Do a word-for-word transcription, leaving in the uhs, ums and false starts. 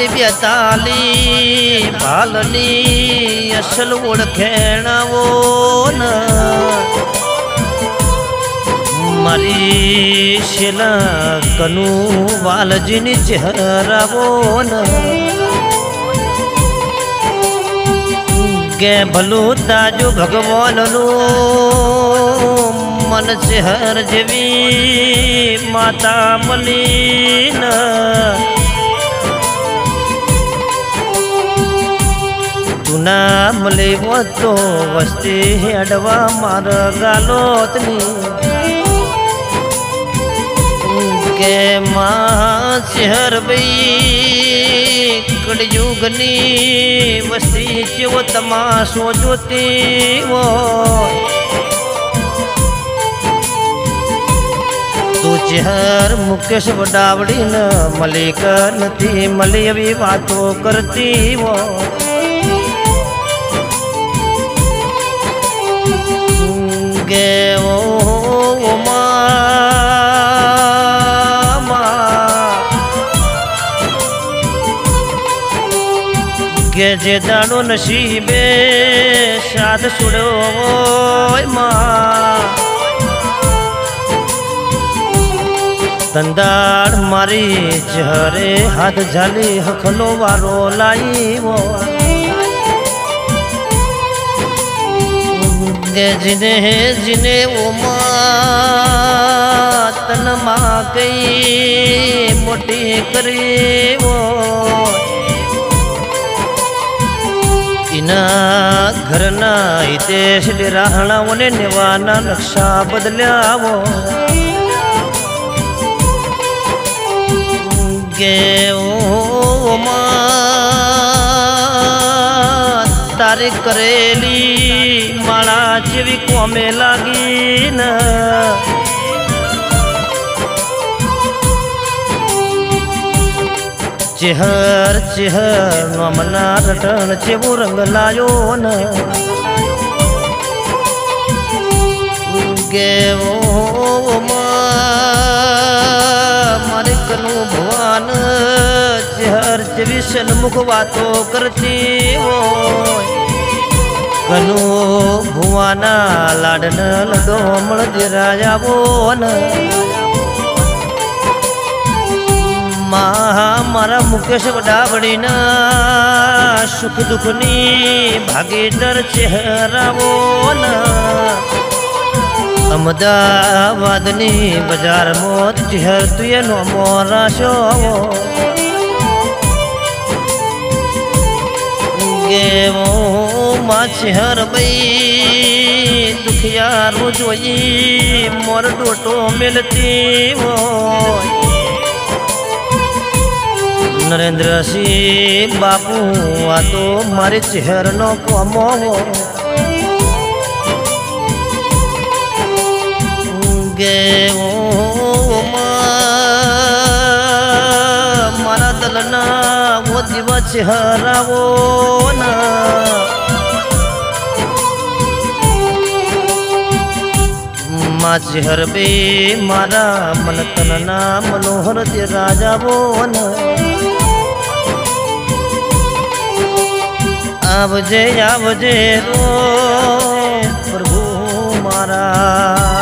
बेताली भालनी असल ओळखेणावो न मारी शेला कनू वालजीनी चेहरावो न के भलू ताजू भगवान नु मन चेहर जेवी माता मलीन तुना मले वो तो वस्ती अडवा मार गालोतनी के माँ चेहर बई कड़युगनी वस्ती चो तमाशो जोती वो तू चेहर मुकेश बडावड़ी न मलिकर नती मली अभी बातों करती वो गे ओ मामा के जे दानो नसीबे साध सुड़ो माँ तंदाड़ मारी चेहरे हाथ झाली हखलो वारो लाई वो जिने जिने वो माँ तन माँ गई मोटी करी वो इना घर ना हितेश डेराहना वने निवाना नक्शा बदल्या वो गे ओ माँ तारे करेली माला जेवी कोमे लागी न चेहर चेहर नमना रटन चेवो रंग लायो न गे ओ मारे कनु भगवान चेहर जेवी सन्मुख बातो करती हो कनु भुवाना लाडन लडो मळ राजा बोन महा मारा मुकेश बडावड़ी ना सुख दुखनी भागीदार चेहरा बोन अहमदाबादनी बाजार मोत चेहर तुये नो मोरा शो गे वो माँ चेहर बई दुखिया रोजोई मोर डोटो मिलती वो नरेंद्र सिंह बापू आ तो मारे चेहर नो कमो गे वो मारा दलना वो दिवा चेहरा वो ना माँ चेहर बे मारा मन तन ना मनोहर दे राजा वो ना आवजे आवजे रो प्रभु मारा।